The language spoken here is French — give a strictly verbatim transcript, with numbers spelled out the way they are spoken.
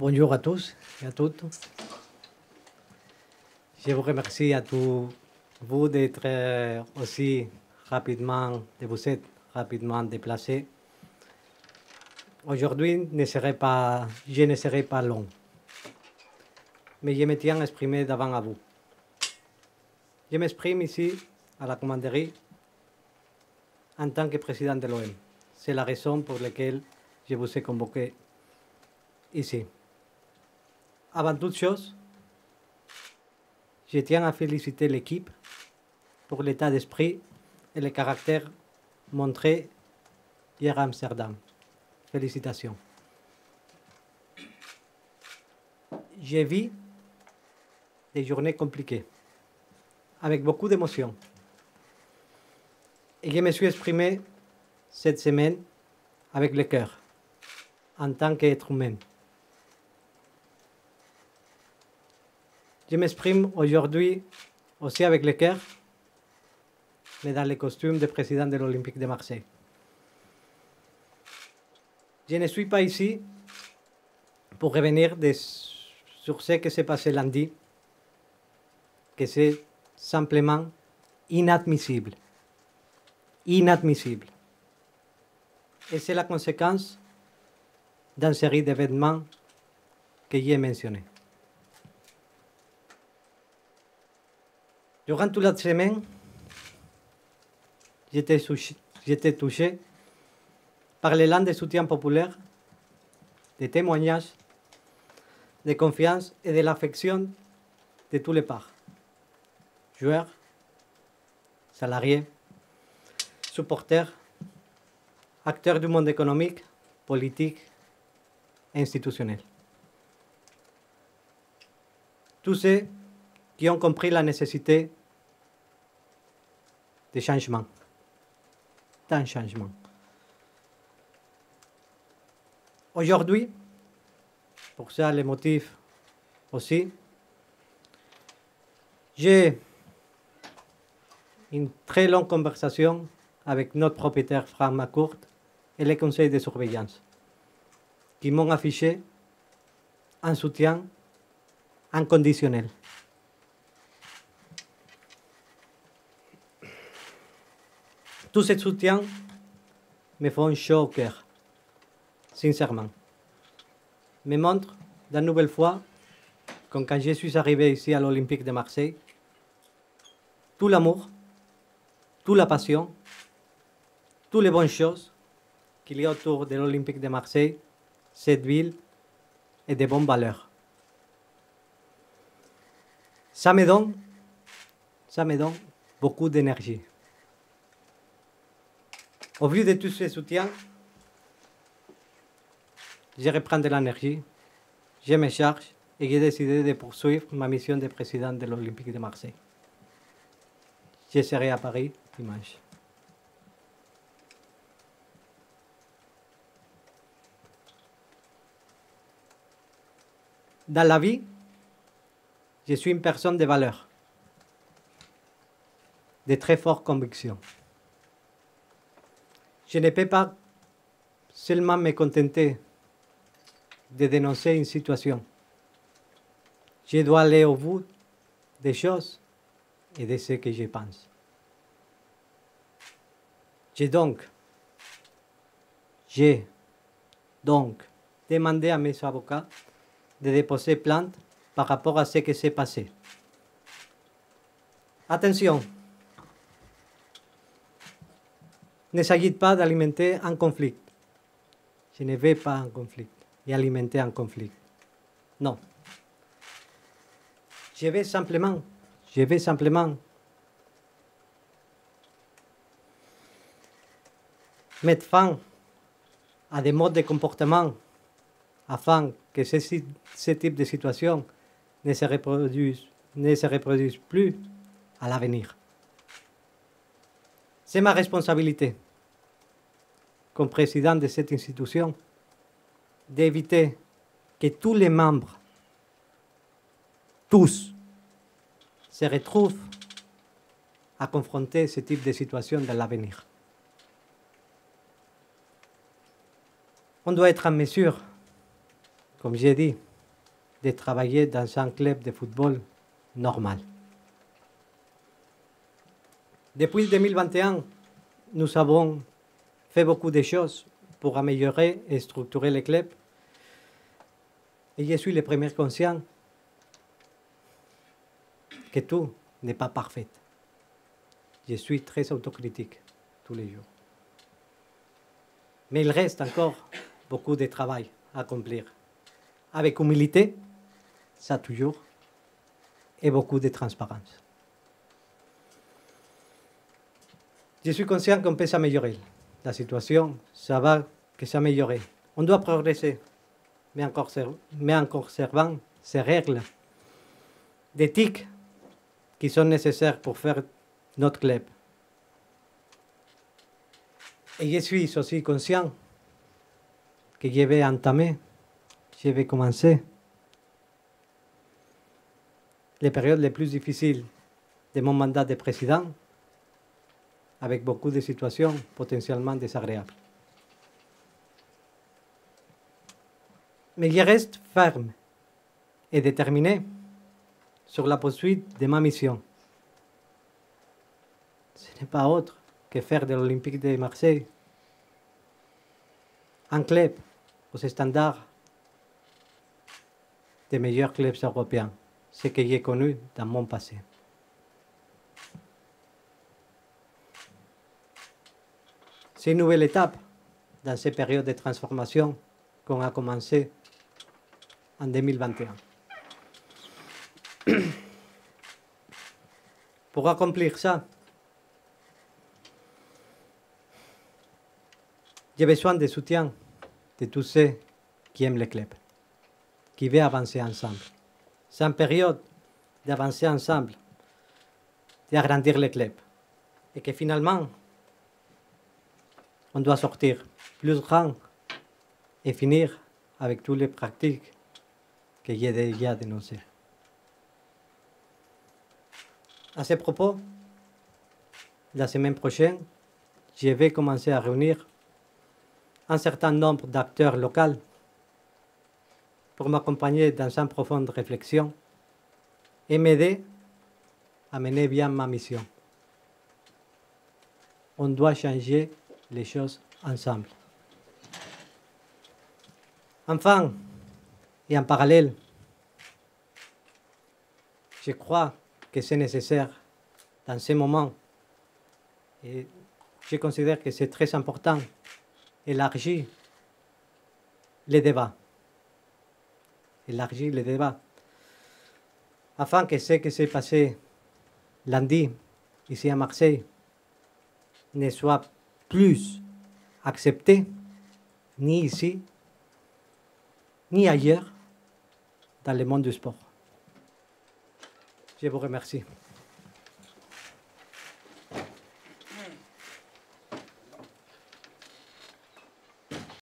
Bonjour à tous et à toutes. Je vous remercie à tous vous d'être aussi rapidement, de vous être rapidement déplacés. Aujourd'hui, ne serai pas, je ne serai pas long, mais je me tiens à exprimer devant à vous. Je m'exprime ici à la commanderie en tant que président de l'O M. C'est la raison pour laquelle je vous ai convoqué ici. Avant toute chose, je tiens à féliciter l'équipe pour l'état d'esprit et le caractère montré hier à Amsterdam. Félicitations. J'ai vu des journées compliquées, avec beaucoup d'émotions. Et je me suis exprimé cette semaine avec le cœur, en tant qu'être humain. Je m'exprime aujourd'hui aussi avec le cœur, mais dans le costume de président de l'Olympique de Marseille. Je ne suis pas ici pour revenir de, sur ce qui s'est passé lundi, que c'est simplement inadmissible. Inadmissible. Et c'est la conséquence d'une série d'événements que j'ai mentionnés. Durant toute la semaine, j'étais touché par l'élan de soutien populaire, des témoignages, de confiance et de l'affection de tous les parts. Joueurs, salariés, supporters, acteurs du monde économique, politique et institutionnel. Tous ceux qui ont compris la nécessité de changement, d'un changement. Aujourd'hui, pour ça les motifs aussi, j'ai une très longue conversation avec notre propriétaire Franck McCourt et le conseil de surveillance, qui m'ont affiché un soutien inconditionnel. Tout ce soutien me font chaud au cœur, sincèrement. Me montre d'une nouvelle fois, comme quand je suis arrivé ici à l'Olympique de Marseille, tout l'amour, toute la passion, toutes les bonnes choses qu'il y a autour de l'Olympique de Marseille, cette ville, et de bonnes valeurs. Ça me donne, ça me donne beaucoup d'énergie. Au vu de tout ce soutien, je reprends de l'énergie, je me charge et j'ai décidé de poursuivre ma mission de président de l'Olympique de Marseille. Je serai à Paris dimanche. Dans la vie, je suis une personne de valeur, de très fortes convictions. Je ne peux pas seulement me contenter de dénoncer une situation. Je dois aller au bout des choses et de ce que je pense. J'ai donc, j'ai donc demandé à mes avocats de déposer plainte par rapport à ce qui s'est passé. Attention, il ne s'agit pas d'alimenter un conflit. Je ne vais pas en conflit et alimenter un conflit. Non. Je vais simplement, je vais simplement mettre fin à des modes de comportement afin que ce, ce type de situation ne se reproduise, ne se reproduise plus à l'avenir. C'est ma responsabilité, comme président de cette institution, d'éviter que tous les membres, tous, se retrouvent à confronter ce type de situation dans l'avenir. On doit être en mesure, comme j'ai dit, de travailler dans un club de football normal. Depuis deux mille vingt et un, nous avons fait beaucoup de choses pour améliorer et structurer le club. Et je suis le premier conscient que tout n'est pas parfait. Je suis très autocritique tous les jours. Mais il reste encore beaucoup de travail à accomplir. Avec humilité, ça toujours, et beaucoup de transparence. Je suis conscient qu'on peut s'améliorer. La situation, ça va que s'améliorer. On doit progresser, mais en, mais en conservant ces règles d'éthique qui sont nécessaires pour faire notre club. Et je suis aussi conscient que je vais entamer, je vais commencer les périodes les plus difficiles de mon mandat de président avec beaucoup de situations potentiellement désagréables. Mais je reste ferme et déterminé sur la poursuite de ma mission. Ce n'est pas autre que faire de l'Olympique de Marseille un club aux standards des meilleurs clubs européens, ce que j'ai connu dans mon passé. C'est une nouvelle étape dans ces périodes de transformation qu'on a commencé en deux mille vingt et un. Pour accomplir ça, j'ai besoin de soutien de tous ceux qui aiment le club, qui veulent avancer ensemble. C'est une période d'avancer ensemble, d'agrandir le club. Et que finalement, on doit sortir plus grand et finir avec toutes les pratiques que j'ai déjà dénoncées. À ce propos, la semaine prochaine, je vais commencer à réunir un certain nombre d'acteurs locaux pour m'accompagner dans une profonde réflexion et m'aider à mener bien ma mission. On doit changer les choses ensemble. Enfin, et en parallèle, je crois que c'est nécessaire dans ces moments, et je considère que c'est très important, élargir les débats. Élargir les débats. Afin que ce qui s'est passé lundi, ici à Marseille, ne soit plus accepté, ni ici, ni ailleurs, dans le monde du sport. Je vous remercie.